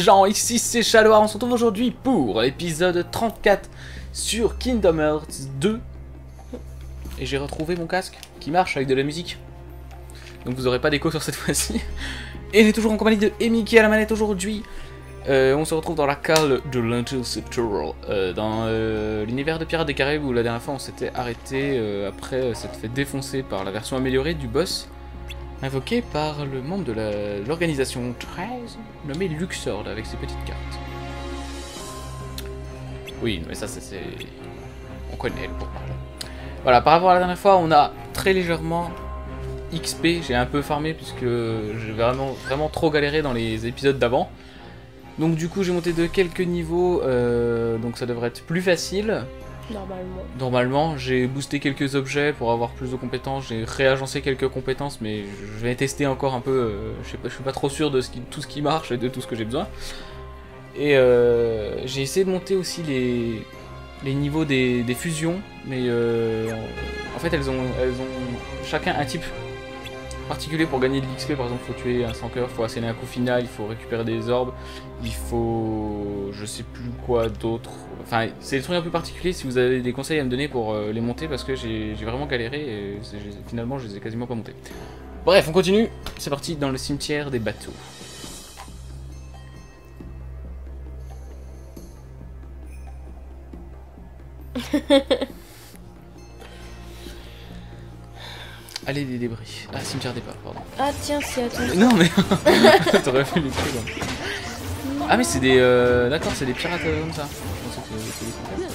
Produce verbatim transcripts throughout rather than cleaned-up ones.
gens, ici c'est Shadowar, on se retrouve aujourd'hui pour l'épisode trente-quatre sur Kingdom Hearts deux. Et j'ai retrouvé mon casque qui marche avec de la musique. Donc vous aurez pas d'écho sur cette fois-ci. Et on est toujours en compagnie de Amy qui est à la manette aujourd'hui. Euh, on se retrouve dans la cale de l'Interceptor, euh, dans euh, l'univers de Pirates des Caraïbes où la dernière fois on s'était arrêté euh, après euh, s'être fait défoncer par la version améliorée du boss. Invoqué par le membre de l'organisation treize, nommé Luxord, avec ses petites cartes. Oui, mais ça, c'est... On connaît le pourquoi. Voilà, par rapport à la dernière fois, on a très légèrement X P. J'ai un peu farmé, puisque j'ai vraiment, vraiment trop galéré dans les épisodes d'avant. Donc du coup, j'ai monté de quelques niveaux, euh, donc ça devrait être plus facile. Normalement. Normalement, j'ai boosté quelques objets pour avoir plus de compétences, j'ai réagencé quelques compétences, mais je vais tester encore un peu, euh, je sais pas, je suis pas trop sûr de ce qui, tout ce qui marche et de tout ce que j'ai besoin. Et euh, j'ai essayé de monter aussi les, les niveaux des, des fusions, mais euh, en fait elles ont, elles ont chacun un type particulier pour gagner de l'X P. Par exemple, il faut tuer un cent cœurs, il faut asséner un coup final, il faut récupérer des orbes, il faut... je sais plus quoi d'autre. Enfin, c'est des trucs un peu particuliers. Si vous avez des conseils à me donner pour euh, les monter, parce que j'ai vraiment galéré et finalement je les ai quasiment pas montés. Bref, on continue. C'est parti dans le cimetière des bateaux. Allez, des débris. Ah, cimetière des pas, pardon. Ah tiens, c'est à toi. Non mais t'aurais fait les trucs. Hein. Ah mais c'est des... Euh... D'accord, c'est des pirates euh, comme ça. Je pensais que c'était des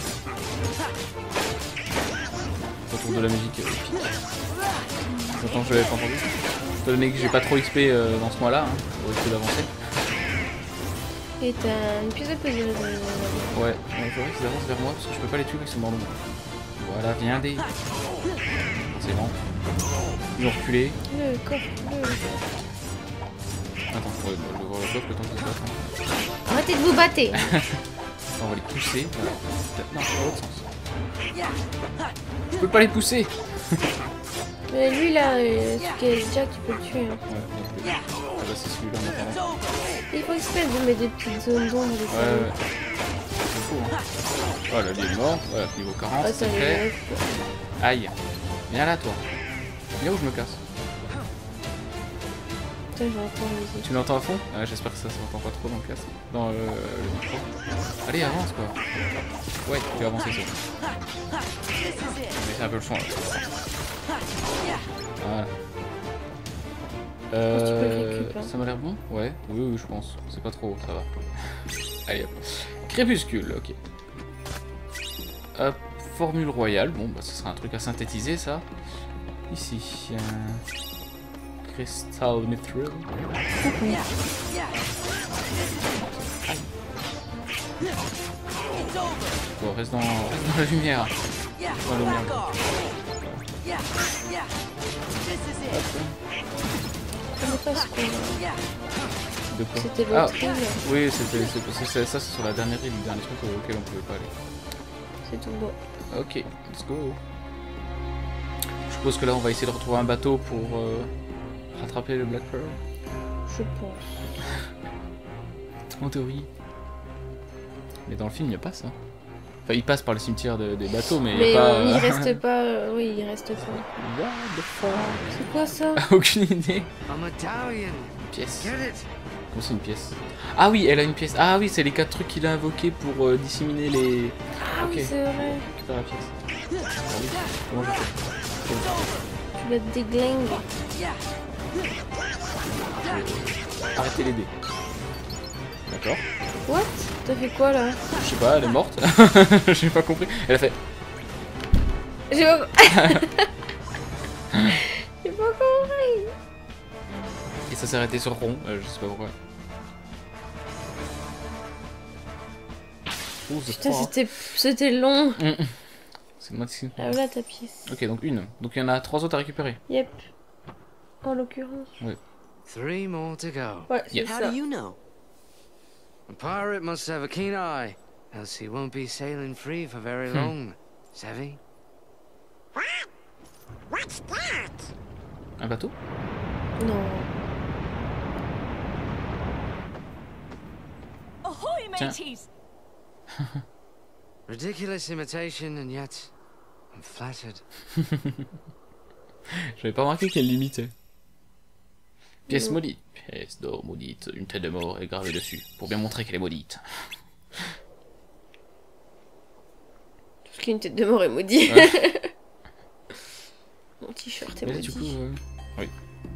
cimetières. Retour de la musique. Euh, J'entends que je l'avais pas entendu. Étant donné que j'ai pas trop X P euh, dans ce mois-là, hein, pour essayer d'avancer. Et t'as une pièce de puzzle. Ouais, ouais il faudrait qu'ils avancent vers moi parce que je peux pas les tuer avec ce mort de moi. Voilà, viens des... C'est bon. Ils ont reculé. Le coffre, le... Attends, ouais, bah, je vais voir le coffre le temps qu'ils se battent. Hein. Arrêtez de vous battre. On va les pousser. Voilà. Non, dans l'autre sens. Je peux pas les pousser. Mais lui là, euh, ce qui est Jack, tu peux le tuer. Hein. Ouais, donc, ah bah c'est celui-là en attendant. Il faut exprès de mettre des petites zones d'ombre. Ouais, ouais. C'est fou, hein. Voilà, lui est mort. Voilà, niveau quarante, Ah, c'est fait. Aïe. Viens là, toi. Viens où je me casse. Putain, j'entends la musique. Tu l'entends à fond? Ah, j'espère que ça s'entend pas trop dans le casque. Dans euh, le micro. Allez, avance, quoi. Ouais, tu vas avancer, ça. Baisser un peu le son, là. Voilà. Euh, ça m'a l'air bon? Ouais, oui, oui, je pense. C'est pas trop, ça va. Allez, hop. Crépuscule, ok. Hop, formule royale. Bon, bah, ce sera un truc à synthétiser, ça. Ici, un... Crystal Mithril. Bon, reste dans, reste dans la lumière. Dans la lumière. C'était ah, l'autre île. oui, c'était ça, c'est sur la dernière île, le dernier truc auquel on pouvait pas aller. C'est tout bon. Ok, let's go. Je suppose que là on va essayer de retrouver un bateau pour euh, rattraper le Black Pearl. Je pense. En théorie. Mais dans le film il n'y a pas ça. Enfin il passe par le cimetière de, des bateaux mais, mais il n'y a pas... il reste pas... Euh, oui il reste pas. What the fuck? C'est quoi ça? Aucune idée. Une pièce. Comment c'est une pièce? Ah oui, elle a une pièce. Ah oui, c'est les quatre trucs qu'il a invoqués pour euh, disséminer les... Ah ok. oui, c'est vrai. Récupère la pièce. Ah oui. Comment je fais? Tu la déglingues. Arrêtez les dés. D'accord. What? T'as fait quoi là? Je sais pas, elle est morte. J'ai pas compris. Elle a fait... J'ai pas... J'ai pas compris. Et ça s'est arrêté sur rond, euh, je sais pas pourquoi. Oh, putain, c'était c'était long. Mmh. C'est moi qui... Ah voilà ta pièce. Ok, donc une. Donc il y en a trois autres à récupérer. Yep. En l'occurrence. Oui. Three more to go. Ouais, c'est Yep. ça. How do you know? A pirate must have a keen eye, else he won't be sailing free for very long. Savvy? What's that? Un bateau? Non. Tiens. Ridiculous imitation, and yet I'm flattered. J'avais pas remarqué qu'elle limitait. Pièce Non. maudite. Pièce d'or maudite. Une tête de mort est gravée dessus. Pour bien montrer qu'elle est maudite. Tout ce qui est une tête de mort est maudit. Ouais. Mon t-shirt est Mais là, maudit. du coup, euh... oui.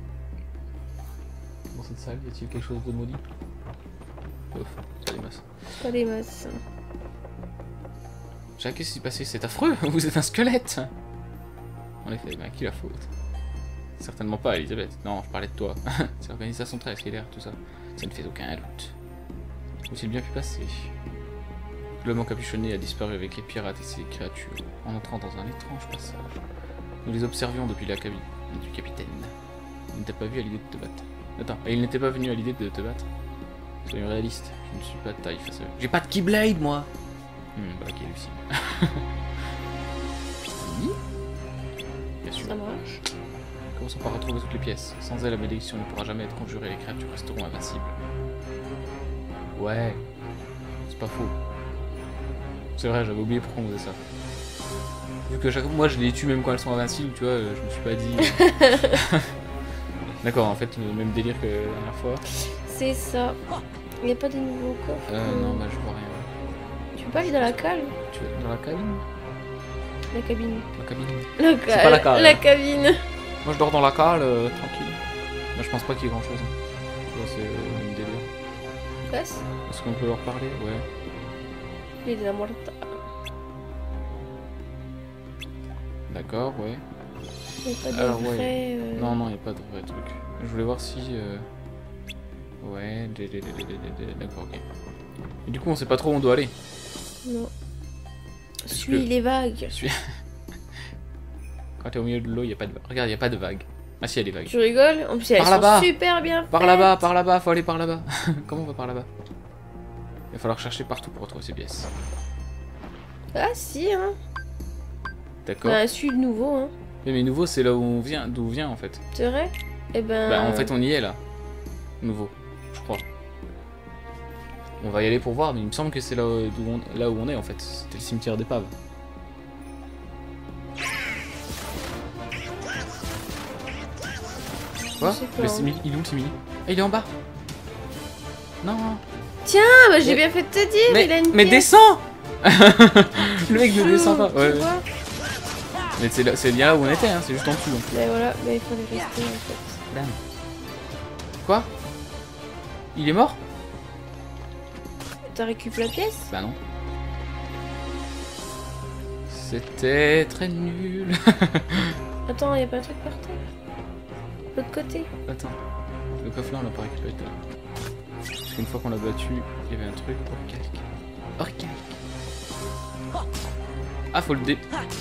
Dans cette salle, y a-t-il quelque chose de maudit? Ouf, ça démasse. Pas des masses. Jacques, qu'est-ce qui s'est passé? C'est affreux. Vous êtes un squelette. En effet, mais à qui la faute? Certainement pas, Elisabeth. Non, je parlais de toi. C'est l'organisation très scalaire, tout ça. Ça ne fait aucun doute. Où-il bien pu passer? L'homme encapuchonné a disparu avec les pirates et ses créatures, en entrant dans un étrange passage. Nous les observions depuis la cabine du capitaine. Il n'était pas vu à l'idée de te battre. Attends, et il n'était pas venu à l'idée de te battre? Soyons réalistes, je ne suis pas de taille face à eux. J'ai pas de Keyblade, moi! Hum, bah, qui est lucide. Oui? Bien sûr. Ça marche. Commençons par retrouver toutes les pièces. Sans elle, la malédiction ne pourra jamais être conjurée, les créatures resteront invincibles. Ouais, c'est pas faux. C'est vrai, j'avais oublié pourquoi on faisait ça. Vu que chaque... moi je les tue même quand elles sont invincibles, tu vois, je me suis pas dit... D'accord, en fait, le même délire que la dernière fois. C'est ça. Il n'y a pas de nouveaux coffres. Euh, non, bah je vois rien. Tu peux pas aller dans la cale? Tu es dans la cabine? La cabine. La cabine? La cale. pas la cale. La cabine. Moi je dors dans la cale, euh, tranquille. Bah, je pense pas qu'il y ait grand chose. Tu vois, c'est euh, le même délire. Passe. Est-ce qu'on peut leur parler? Ouais. Il est mort. D'accord, ouais. Il n'y a pas de Alors, ouais. vrai... euh, Non, non, il n'y a pas de vrai truc. Je voulais voir si... Euh... Ouais, dé- dé- dé- dé- dé- dé- dé- d'accord, ok. Et du coup, on sait pas trop où on doit aller. Non. Parce Suis que- les vagues. Suis- Quand t'es au milieu de l'eau, il n'y a pas de vague. Regarde, il n'y a pas de vague. Ah si, il y a des vagues. Tu rigoles? En plus, elles Par sont là-bas. super bien Par faites. là-bas, par là-bas, faut aller par là-bas. Comment on va par là-bas? Il va falloir chercher partout pour retrouver ces pièces. Ah si, hein. D'accord. Bah, suis de nouveau, hein. Mais, mais nouveau, c'est là où on vient, d'où on vient en fait. C'est vrai? Eh ben... Bah en fait, on y est là. Nouveau, je crois. On va y aller pour voir, mais il me semble que c'est là, où- d'où on- là où on est en fait. C'était le cimetière d'épave. Quoi? Je sais pas. Le Simili- Il est où le Simili? Ah, il est en bas. Non. Tiens, bah, j'ai Mais- bien fait de te dire, Mais, il a une mais pièce. descends. Le mec ne Chou, descend pas. tu Ouais, ouais. vois. Mais c'est là- c'est bien là où on était, hein, c'est juste en dessous. Donc. Mais voilà, mais il fallait rester en fait. Damn. Quoi? Il est mort? T'as récupéré la pièce? Bah non. C'était très nul. Attends, y'a pas un truc par terre? L'autre côté? Attends. Le coffre là on l'a pas récupéré tout à l'heure. Parce qu'une fois qu'on l'a battu, il y avait un truc organique. Organique. Ah faut le dé...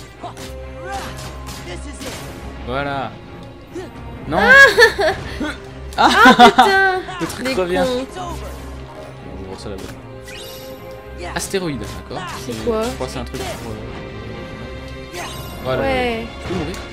Voilà. Non. Ah putain! Le truc Les revient. cons. On va voir ça là-bas. Astéroïde, d'accord. C'est quoi? Je crois que c'est un truc pour... euh, Voilà. Ouais. Je peux mourir?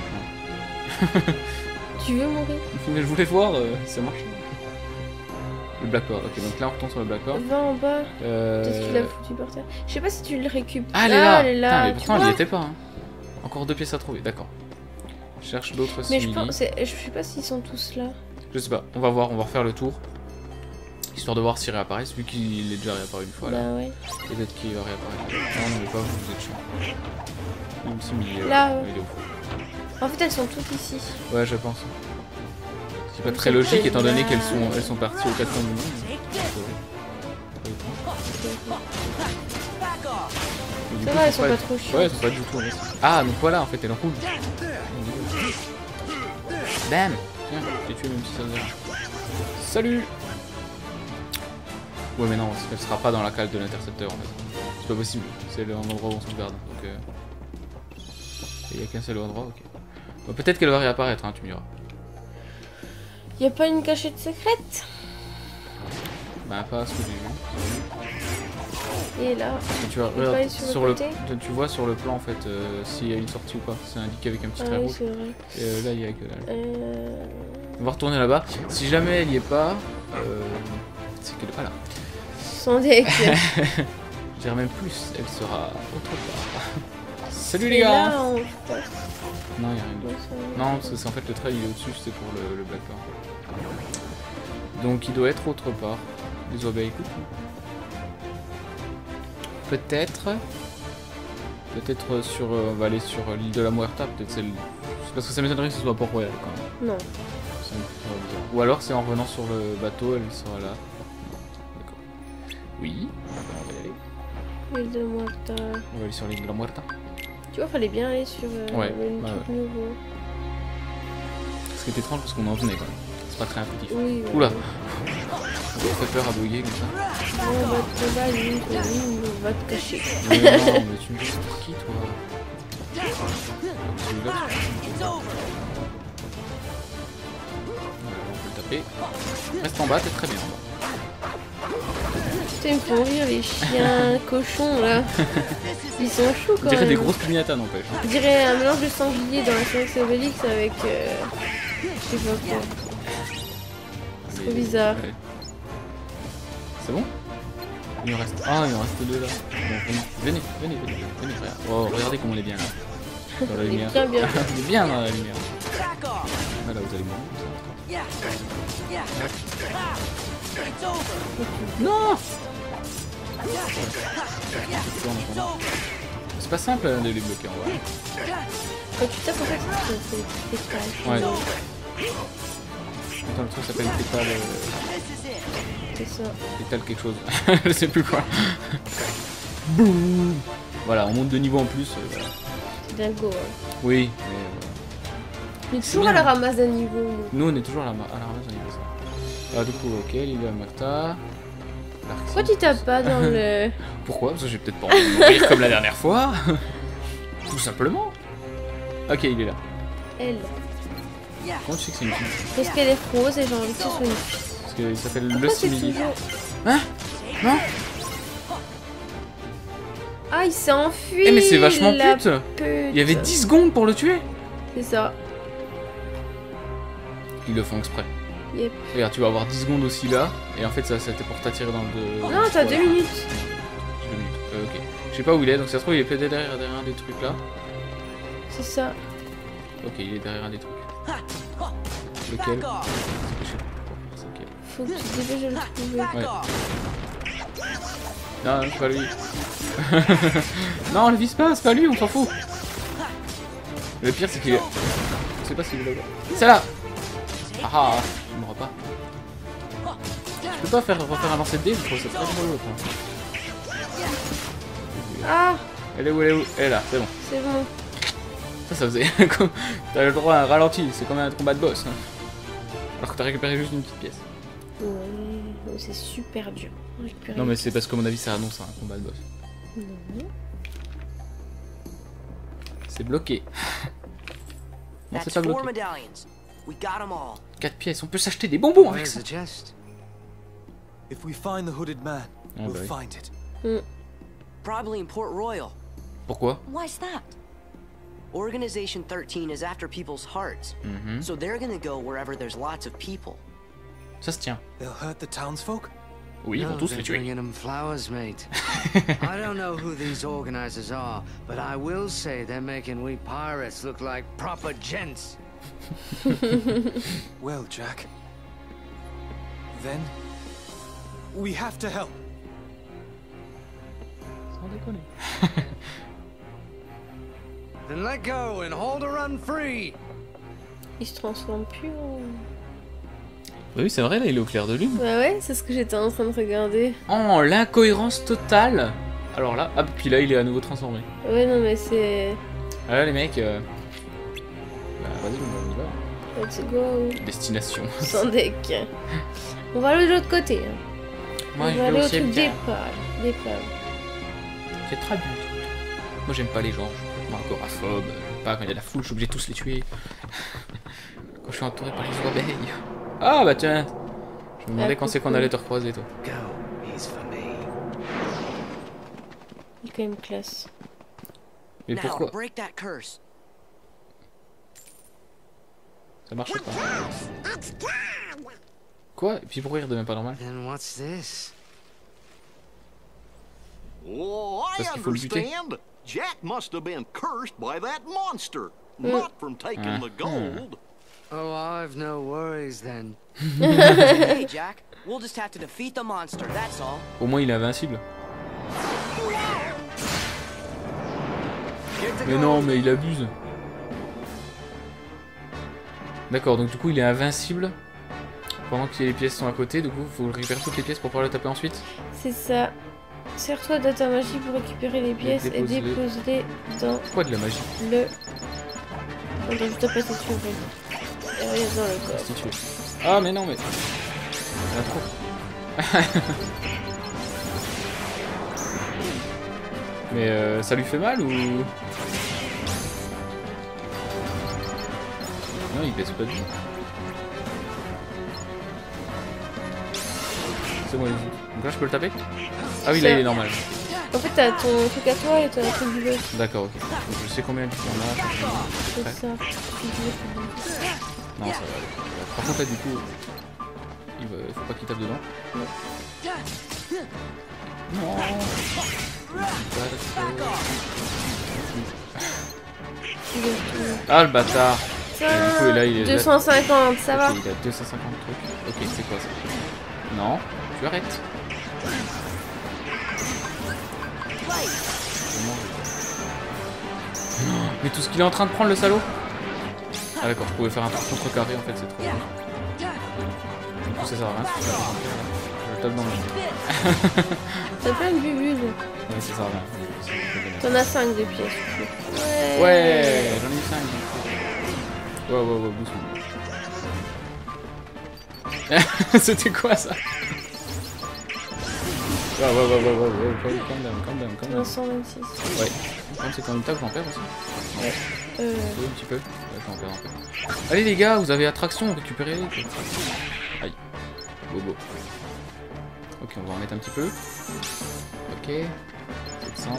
Tu veux mourir? Non. Mais je voulais voir euh, si ça marche. Le Black Ore, ok, donc là on retourne sur le Black Ore. Va en bas. Euh... Peut-être qu'il l'a foutu par terre. Je sais pas si tu le récupères. Ah, elle est là, elle est là. Putain, mais tu pourtant elle vois. y était pas. Hein. Encore deux pièces à trouver, d'accord. Je cherche d'autres Mais je simili. pense, c'est- je sais pas s'ils sont tous là. Je sais pas, on va voir, on va refaire le tour. Histoire de voir s'ils réapparaissent, vu qu'il est déjà réapparu une fois là. Bah ouais. Peut-être qu'il va réapparaître. Non, non, mais pas vous, vous êtes chiant. Même simili, euh, Là, ouais. il est au fond. En fait, elles sont toutes ici. Ouais, je pense. C'est pas Donc, très c'est logique peut-être étant donné là. qu'elles sont, elles sont parties aux quatre coins du monde. Et du Ça coup, va, elles elles sont pas trop chiantes. Ouais, elles sont pas du tout en reste. Ah, donc voilà, en fait, elle roule. Bam! Tiens, je t'ai tué même si ça faisait rien. Salut! Ouais, mais non, elle sera pas dans la cale de l'intercepteur en fait. C'est pas possible, c'est l'endroit où on se garde. Donc, euh... il y a qu'un seul endroit, ok. Bon, peut-être qu'elle va réapparaître, hein, tu me diras. Y a pas une cachette secrète? Bah, pas à ce que j'ai vu. Et là. Et tu, vois, peut regarde, pas aller sur le sur le, côté tu vois sur le plan en fait euh, s'il y a une sortie ou pas. C'est indiqué avec un petit Ah trait oui, rouge. c'est vrai. Et euh, là, il y a que dalle. Euh... On va retourner là-bas. Si jamais elle y est pas, euh, c'est qu'elle est pas là. Sans deck. Je dirais même plus, elle sera autre part. Salut les Et gars. là, on... Non, il n'y a rien Ouais, d'autre. ça- Non, parce que c'est en fait le trail il est au-dessus, c'est pour le, le Black Bear. Donc il doit être autre part. Les abeilles, écoute. Peut-être. Peut-être sur. euh, on va aller sur l'île de la Muerta, peut-être celle. C'est parce que ça m'étonnerait que ce soit Port Royal quand même. Non. Ça me ferait bizarre. Ou alors c'est en revenant sur le bateau, elle sera là. D'accord. Oui, on va y aller. L'île de Muerta. On va aller sur l'île de la Muerta. Tu vois, fallait bien aller sur euh, Ouais, le ouais, truc ouais. nouveau. Ce qui est étrange parce qu'on en venait quand même. C'est pas très intuitif. Oui, ouais. Oula. Ça me fait peur à bouiller comme ça. On va te combattre, lui, on va te cacher. Mais non, mais tu me dis c'est pour qui toi? Celui-là, tu peux- Voilà, on peut le taper. Reste en bas, t'es très bien en bas. Putain, ils me font rire les chiens cochons là. Ils sont choux On quand dirait même. des grosses piñatas n'empêche. On dirait un mélange de sanglier dans la Félix Obélix avec. Euh... Je sais pas quoi. C'est trop bizarre. Ouais. C'est bon? Il en reste. Ah, il en reste deux là. Bon, venez, venez, venez, venez, venez, regarde. Oh, regardez comment on est bien là. Dans la Il est lumière. bien, bien. On est bien dans la lumière. Voilà, vous allez mourir. Non! C'est pas simple hein, de les bloquer en vrai. Quand tu tapes en fait, c'est des petites pétales. Ouais. Attends, le truc s'appelle pétale. Euh... C'est ça. Pétale quelque chose. Je sais plus quoi. Boum. Voilà, on monte de niveau en plus. Euh, voilà. C'est dingo. Hein. Oui, mais. Euh... On est toujours à la ramasse d'un niveau. nous. Nous, on est toujours à la, à la ramasse au niveau ça. Alors, du coup, ok, l'île de la Muerta. Pourquoi tu tapes pas dans le. Pourquoi? Parce que j'ai peut-être pas envie de mourir comme la dernière fois. Tout simplement. Ok, il est là. Elle? Comment tu sais que c'est une fille? Parce qu'elle est rose et j'ai envie que ce soit une fille. Parce qu'il s'appelle le Pourquoi c'est simili. toujours. Hein? Non? Ah, il s'est enfui. Eh mais c'est vachement la pute. pute. Il y avait dix secondes pour le tuer. C'est ça. Ils le font exprès. Yep. Regarde, tu vas avoir dix secondes aussi là. Et en fait, ça c'était pour t'attirer dans le... Non, t'as deux minutes. Deux minutes. Euh, ok. Je sais pas où il est, donc ça se trouve, il est peut-être derrière, derrière un des trucs là. C'est ça. Ok, il est derrière un des trucs. Lequel? Je sais pas. C'est lequel. Faut que tu te dépêches de le trouver. Ouais. Non, c'est pas lui. Non, le vise pas, c'est pas lui, on s'en fout. Le pire, c'est qu'il est... Je sais pas s'il est là. C'est là. Ah ah, il mourra pas. Je peux pas faire refaire un lancer de dés, je trouve ça très drôle. Ah, Elle est où, elle est où? Elle est là, c'est bon. c'est bon. Ça, ça faisait... T'as le droit à un ralenti, c'est comme un combat de boss. Alors que t'as récupéré juste une petite pièce. Ouais, c'est super dur. Récupérer Non mais une c'est parce qu'à mon avis ça annonce un combat de boss. pièce. Non. C'est bloqué. Non, c'est That's pas four bloqué. medallions. We got them all. quatre pièces, on peut s'acheter des bonbons avec Where's ça. the chest? If we find the hooded man, Ah, we'll bah oui. find it. Probably in Port Royal. Pourquoi? Why's that? Organization thirteen is after people's hearts. Mhm. So they're gonna go wherever there's lots of people. Ça se tient. They'll hurt the townsfolk? Oui, ils vont No, tous they're les tuer. bringing them flowers, mate. I don't know who these organizers are, but I will say they're making we pirates look like proper gents. Well, Jack. Then we have to help. Sans déconner. Then let go and hold her run free. Il se transforme plus en. Oui, c'est vrai, là il est au clair de lune. Bah ouais, c'est ce que j'étais en train de regarder. Oh, l'incohérence totale. Alors là, hop, puis là il est à nouveau transformé. Ouais, non, mais c'est. Ah là les mecs, euh... bah vas-y, on y va. Let's go. Destination. Sans deck. On va aller de l'autre côté. Hein. Moi On je va vais aller au aussi truc bien. d'épave. D'épave. C'est très bien. Moi j'aime pas les gens, je suis complètement agoraphobe. J'aime pas quand il y a de la foule, je suis obligé de tous les tuer. Quand je suis entouré par les abeilles. Ah bah tiens. Je me demandais Ah, quand c'est qu'on coucou. allait te recroiser toi. Go, he's for me. Il est quand même classe. Mais now pourquoi? to break that curse. Ça marche pas. Quoi? Et puis pourquoi il redevient pas normal? Then what's this? Oh, I Parce qu'il faut le buter. understand. Jack must have been cursed by that monster, Mm. not from taking Uh-huh. the gold. Oh, I've no worries then. Hey, Jack. We'll just have to defeat the monster, that's all. Au moins il est invincible. Mais non, mais il abuse. D'accord, donc du coup il est invincible pendant que les pièces sont à côté. Du coup, il faut récupérer toutes les pièces pour pouvoir le taper ensuite. C'est ça. Sers-toi de ta magie pour récupérer les pièces et dépose-les. dépose-les dans Quoi de la magie? le... Attends, je tape pas dessus en fait. Et regarde dans le corps. Constitué. Ah mais non mais... Il y en a trop. Mais euh, ça lui fait mal ou... Non, il baisse pas de vie. C'est bon, vas-y. Donc là je peux le taper? Ah oui, là il est normal. En fait, t'as ton truc à toi et t'as un truc du boss. D'accord, ok. Donc, je sais combien de vie on a. C'est Ouais. ça. Non, ça va aller. Par contre là du coup... Il va... faut pas qu'il tape dedans. Non. Ah le bâtard. Ça, Et du coup, et là, il est- deux cent cinquante, ça va. Ok, il a deux cent cinquante trucs. Ok, c'est quoi ça? Non, tu arrêtes. Oh, mais tout ce qu'il est en train de prendre, le salaud. Ah d'accord, je pouvais faire un truc contrecarré en fait, c'est trop bien. Du coup ça sert à rien. Je le tape dans le... T'as plein de bulles. Ouais, ça sert à rien. T'en as cinq de pièces. Ouais. Ouais, j'en ai eu cinq. Ouais, ouais, ouais, doucement. C'était quoi ça? Ouais, ouais, ouais, ouais, ouais, ouais, calm down, calm down, calm down. cent vingt-six. Ouais. Le problème c'est quand il tape, j'en perds aussi. Ouais. Euh... Oui, un petit peu. Ouais, j'en perds, j'en perds. Allez les gars, vous avez attraction, récupérez-les. Aïe. Bobo. Ok, on va en mettre un petit peu. Ok. sept cents.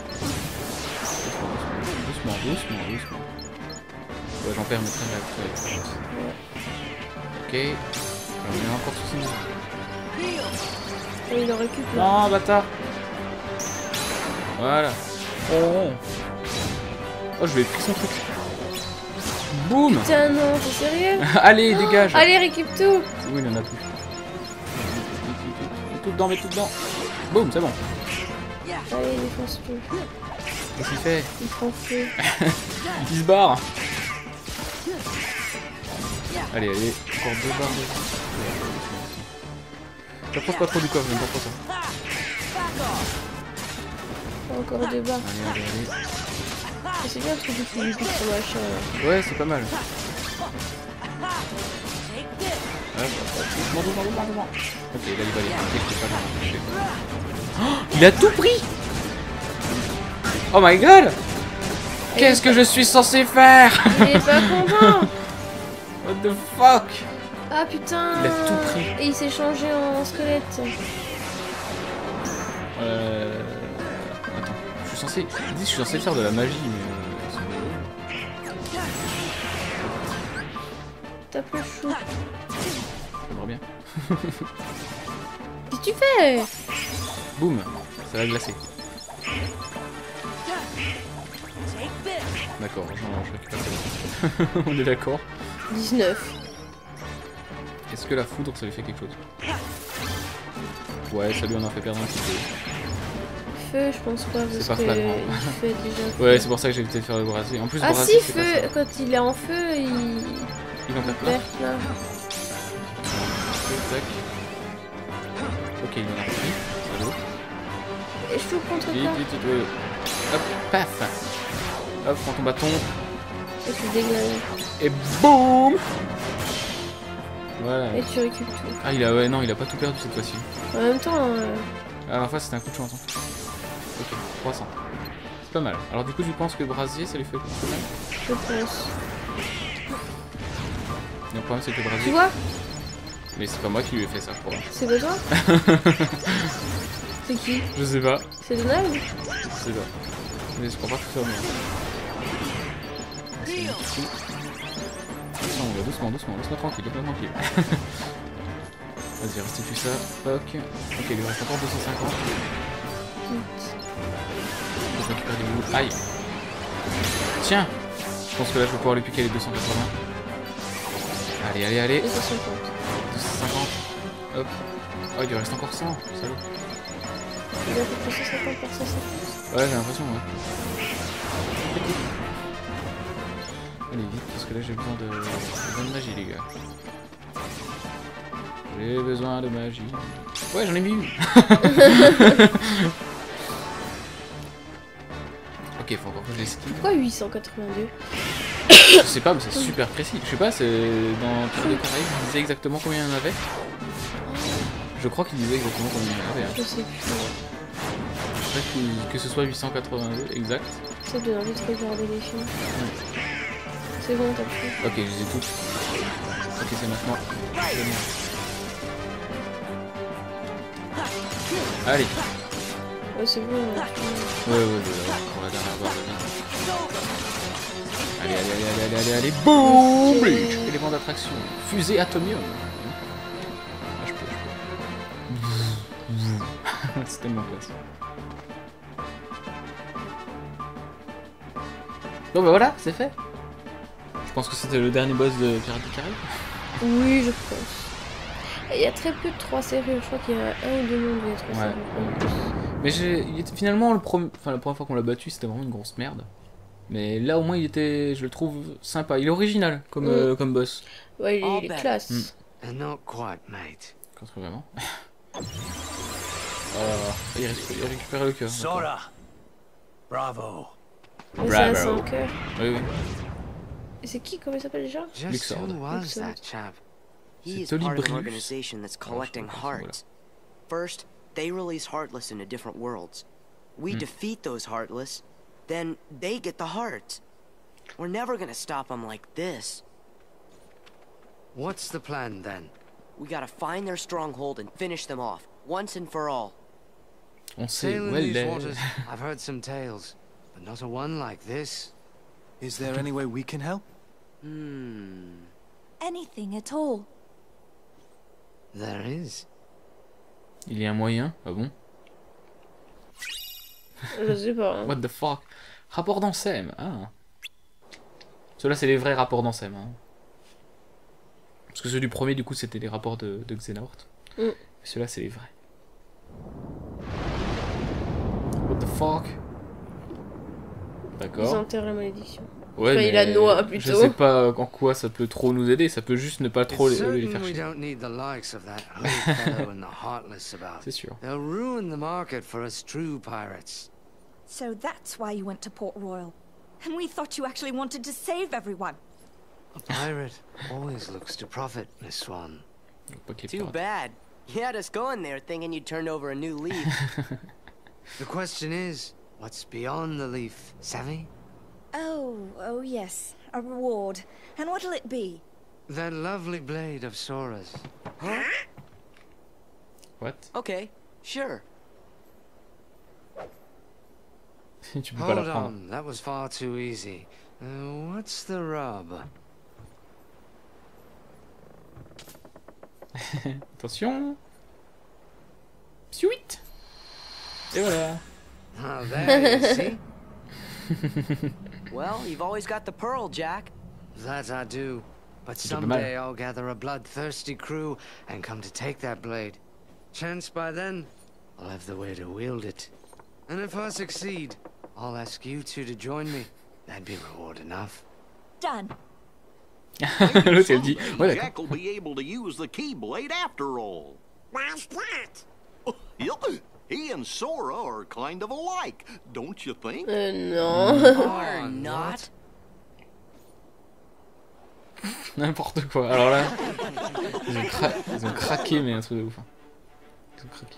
Doucement, doucement, doucement. Ouais, j'en perds, mais très bien. Ok. On est encore sous six. Et il en récupère. Non, bâtard. Voilà. Oh. Oh, je lui ai pris son truc. Boum. Putain, non, t'es sérieux? Allez, dégage. Allez, récup tout. Oui, il en a plus. Mets tout dedans, mets tout dedans. Boum, c'est bon. Allez, défonce tout. Qu'est-ce qu'il fait? Il prend feu. Il se barre. Allez, allez. Encore deux barres de vie. J'approche pas trop du coffre, j'aime pas trop ça. Encore deux barres. Allez, allez, allez. C'est bien le truc du film, son machin. là. Ouais, c'est pas mal. Hop, doucement, doucement, doucement, doucement. Ok, là il va aller. Ok, je peux pas le toucher. Oh, il a tout pris. Oh my god. Qu'est-ce que je suis censé faire? Il est pas content. What the fuck? Ah putain. Il a tout pris. Et il s'est changé en squelette. Euh... Attends, je suis censé... Ils disent que je suis censé faire de la magie, mais... Tape le chou. J'aimerais bien. Qu'est-ce que tu fais? Boum, ça va glacer. D'accord, non, je récupère ça. On est d'accord. dix-neuf. Est-ce que la foudre, ça lui fait quelque chose? Ouais, ça lui en a fait perdre un petit peu. Feu, je pense pas, parce pas que flagrant. il fait déjà... Ouais, c'est pour ça que j'ai évité de faire le brasier. En plus, Ah brasier, si, c'est pas feu, ça. quand il est en feu, il... Il en perd plein. perd plein. Tac. Ok, il en a repris. Salaud. Et je trouve contre Vite, quoi? vite, vite, ouais. Hop, paf. Hop, prends ton bâton. Et tu déglingues. Et boum. Voilà. Et tu récupères tout. Ah, il a, ouais, non, il a pas tout perdu cette fois-ci. En même temps, euh, La dernière fois, c'était un coup de chance. Hein. Ok, trois cents. C'est pas mal. Alors, du coup, je pense que brasier, ça lui fait pas mal. je pense. Le problème, c'est que le Tu brasier. vois? Mais c'est pas moi qui lui ai fait ça, je crois. C'est pas toi? C'est qui? Je sais pas. C'est Donald? Je sais pas. Mais je crois pas que ce soit moi. C'est un petit coup. Doucement, on va doucement, doucement. Laisse-moi tranquille, laisse-moi tranquille. Vas-y, restitue ça. Poc. Ok, il lui reste encore deux cent cinquante. Je récupère des boules. Aïe. Tiens. Je pense que là je vais pouvoir lui piquer les deux cent quatre-vingts. Allez, allez, allez. deux cent cinquante. deux cent cinquante. Hop. Oh, il lui reste encore cent. Salaud. Il a fait cent cinquante par cent cinquante. Ouais, j'ai l'impression, ouais. Allez, vite, parce que là j'ai besoin de... besoin de magie, les gars. J'ai besoin de magie. Ouais, j'en ai mis une. Ok, faut encore que je l'esquive. Pourquoi huit cent quatre-vingt-deux? Je sais pas, mais c'est super précis. Je sais pas, c'est dans tous les Caraïbes, il disait exactement combien il y en avait. Je crois qu'il disait exactement combien il y en avait. Hein. Je sais plus. Je sais que, que ce soit huit cent quatre-vingt-deux, exact. Ça donne envie de regarder les films. Ouais. C'est bon, t'as pris. Ok, je les ai toutes. Ok, c'est maintenant. Allez. Ouais, c'est bon. Là. Ouais, ouais, ouais, ouais, pour la dernière barre de vie. Allez, allez, allez, allez, allez, allez, boum! Bleach. Élément d'attraction. Fusée atomium. Ah, je peux, je peux. C'est tellement classe. Bon, bah voilà, c'est fait. Je pense que c'était le dernier boss de Pirates des Caraïbes. Oui, je pense. Il y a très peu de trois serrures. Je crois qu'il y a un ou deux mondes où il y a trois Ouais. serrures. Mais j'ai, il était, finalement, le prom... enfin, la première fois qu'on l'a battu, c'était vraiment une grosse merde. Mais là, au moins, il était, je le trouve sympa. Il est original comme, Mm. euh, comme boss. Ouais, il, All il est better. classe. Mm. And not quite, mate. Contre vraiment. Oh, il, récupère, il récupère le cœur. d'accord. Sora! Bravo! Mais c'est un Bravo. sans cœur. Oui, oui. Et c'est qui? Comment il s'appelle déjà? Just Luxord. who was Luxord. that chap? He is C'est part of an Tolibrius. organization that's Oh, je collecting sais pas, voilà. hearts. First, they release Heartless into different worlds. We Hmm. defeat those Heartless, then they get the hearts. We're never gonna stop them like this. What's the plan then? We gotta find their stronghold and finish them off, once and for all. On sait Sail où in elle these est. waters, I've heard some tales, but not a one like this. Is there any way we can help? Hmm. Anything at all. There is. Il y a un moyen. Ah bon? Je sais pas. Hein. What the fuck? Rapport d'Ansem. Ah. Ceux-là, c'est les vrais rapports d'Ansem. Hein. Parce que ceux du premier, du coup, c'était les rapports de, de Xehanort. Mm. Ceux-là, c'est les vrais. What the fuck? Ils D'accord. enterrent la malédiction. Ouais, Enfin, mais il a noix, plutôt. je sais pas en quoi ça peut trop nous aider. Ça peut juste ne pas trop It's les, les certain faire we chier. don't need the likes of that holy fellow and the heartless about. C'est sûr. They'll ruin the market for us true pirates. So that's why you went to Port Royal. And we thought you actually wanted to save everyone. A pirate always looks to profit, Miss Swan. Pas que les Too pirates. bad. You had us going there thinking you turned over a new leaf. The question is, what's beyond the leaf, savvy? Oh, oh yes. A reward. And what'll it be? That lovely blade of Sora's. Huh? What? Okay, sure. Tu peux pas la Hold prendre. on, that was far too easy. Uh, what's the rub? Attention. Sweet. Et voilà. Oh, there, you see? Well, you've always got the pearl, Jack. That I do. But Ça fait mal. someday I'll gather a bloodthirsty crew and come to take that blade. Chance by then, I'll have the way to wield it. And if I succeed, I'll ask you two to join me. That'd be reward enough. Done. L'autre, elle dit. Ouais, d'accord. Jack will be able to use the Keyblade after all. Why's that? Yeah, he and Sora are kind of alike, don't you think? Euh, non. Or not. N'importe quoi. Alors là, ils ont, cra... ils ont craqué, mais un truc de ouf. hein. Ils ont craqué.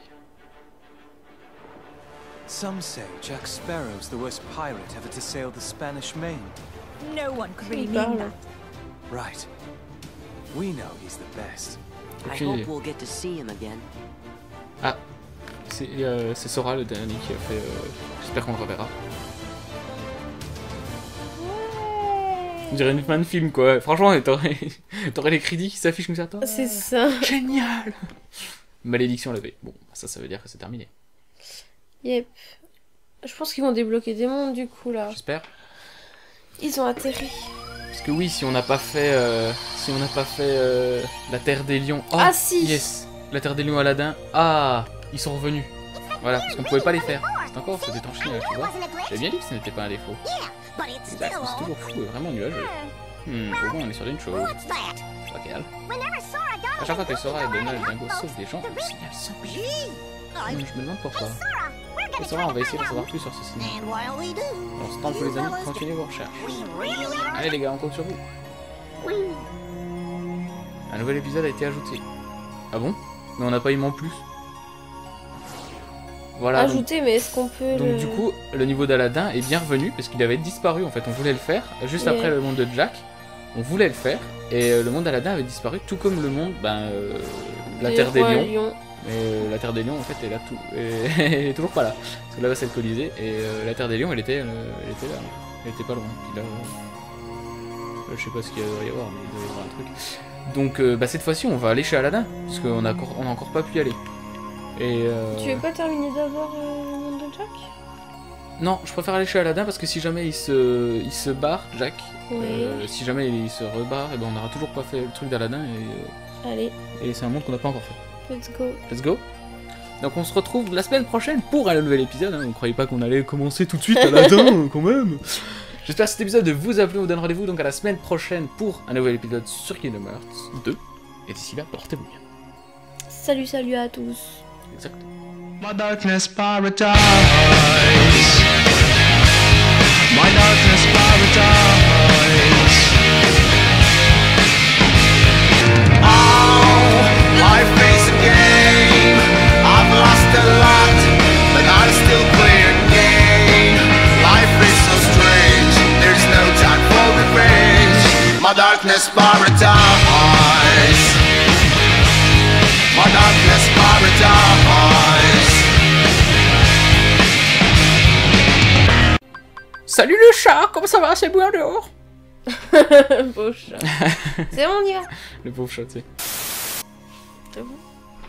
Some say Jack Sparrow's the worst pirate ever to sail the Spanish Main. No one could really Il mean parle. that. Right. We know he's the best. I Aucune hope idée. we'll get to see him again. Ah, c'est euh, c'est Sora le dernier qui a fait. Euh... J'espère qu'on le reverra. On dirait une fin de film quoi. Franchement, t'aurais t'aurais les crédits qui s'affichent comme ça. Toi. C'est ça. Génial. Malédiction levée. Bon, ça, ça veut dire que c'est terminé. Yep. Je pense qu'ils vont débloquer des mondes du coup là. J'espère. Ils ont atterri. Parce que oui, si on n'a pas fait, euh, si on n'a pas fait euh, la Terre des Lions. Oh, Ah si. yes, la Terre des Lions Aladdin. Ah, ils sont revenus. Voilà, parce qu'on pouvait pas les faire. C'est encore, c'était en Chine, tu vois. J'avais bien dit que ce n'était pas un défaut. Exact, c'est toujours fou, euh, vraiment nuageux. Hmm, au moins on est sûr d'une chose. Laquelle? À chaque fois que Sora et Donald et Dingo sauvent des gens, le signal s'emplit. Hmm, je me demande pourquoi. Et Sora, on va essayer d'en savoir plus sur ce signal. Alors, c'est temps pour les amis, continuez vos recherches. Allez les gars, on compte sur vous. Un nouvel épisode a été ajouté. Ah bon? Mais on n'a pas aimé en plus. Voilà. Ajouter, mais est-ce qu'on peut Donc le... du coup, le niveau d'Aladin est bien revenu parce qu'il avait disparu en fait. On voulait le faire juste Yeah. après le monde de Jack. On voulait le faire et euh, le monde d'Aladin avait disparu, tout comme le monde, ben, euh, la Des Terre des rois Lions. lions. Et euh, la Terre des Lions en fait, elle a tout, et- elle est toujours pas là. Parce que là-bas c'est le Colisée et euh, la Terre des Lions, elle était, euh, elle était là, elle était pas loin. Puis là, euh, je sais pas ce qu'il doit y avoir, mais il doit y avoir un truc. Donc euh, bah, cette fois-ci, on va aller chez Aladin parce qu'on a encore, on a encore pas pu y aller. Et euh... Tu veux pas terminer d'abord euh, le monde de Jack? Non, je préfère aller chez Aladin parce que si jamais il se, il se barre, Jack, Oui. euh, si jamais il se rebarre, et ben on n'aura toujours pas fait le truc d'Aladin et, Allez, euh, et c'est un monde qu'on n'a pas encore fait. let's go. Let's go. Donc on se retrouve la semaine prochaine pour un nouvel épisode. Hein. On croyait pas qu'on allait commencer tout de suite Aladin quand même. J'espère que cet épisode vous a plu. On vous donne rendez-vous donc à la semaine prochaine pour un nouvel épisode sur Kingdom Hearts deux. Et d'ici là, portez-vous bien. Salut, salut à tous. Exactement. My darkness paradise. My darkness paradise. Oh, life is a game. I've lost a lot, but I still play a game. Life is so strange. There's no time for revenge. My darkness paradise. My darkness paradise. Salut le chat, comment ça va? C'est bon dehors? Beau chat. C'est bon, on y va. Le pauvre chat, tu sais. C'est bon.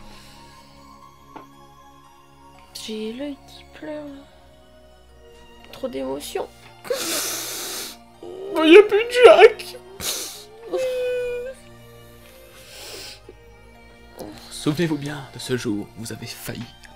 J'ai l'œil qui pleure. Trop d'émotion. Oh, y'a plus de Jack. Souvenez-vous bien de ce jour où vous avez failli